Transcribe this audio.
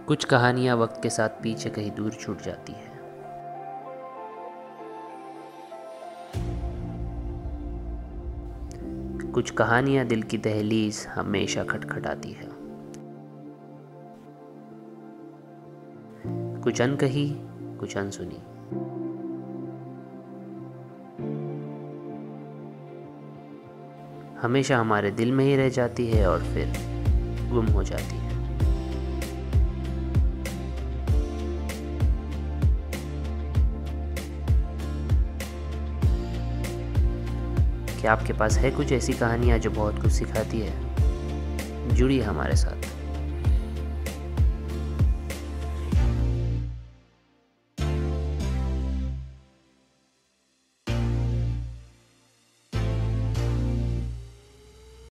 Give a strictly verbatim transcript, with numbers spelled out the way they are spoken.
कुछ कहानियाँ वक्त के साथ पीछे कहीं दूर छूट जाती हैं। कुछ कहानियाँ दिल की दहलीज हमेशा खटखटाती है। कुछ अनकही, कुछ अनसुनी। हमेशा हमारे दिल में ही रह जाती है और फिर गुम हो जाती है। क्या आपके पास है कुछ ऐसी कहानियाँ जो बहुत कुछ सिखाती है? जुड़िए हमारे साथ।